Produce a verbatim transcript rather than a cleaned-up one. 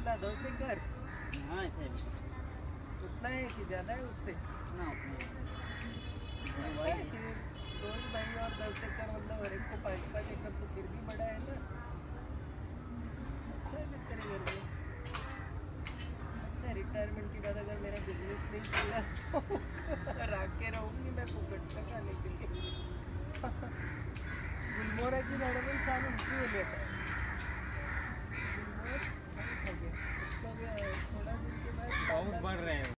कितना दो से कर? हाँ ऐसे उतना है कि ज़्यादा है उससे? ना उतने अच्छा है कि दो ही भाई और दस एकड़ मतलब हर एक को पाँच पाँच एकड़ तो फिर भी बड़ा है ना। अच्छा है फिर तेरे घर में। अच्छा रिटायरमेंट के बाद अगर मेरा बिजनेस नहीं चला तो रख के रहूँगी मैं फुकट का खाने के लिए। गुलमोहराची झाडं पण छान उंची गेली आता। गुलमोहर छान खा गया। इसका भी थोड़ा दिन के बाद बहुत बढ़ रहे हैं।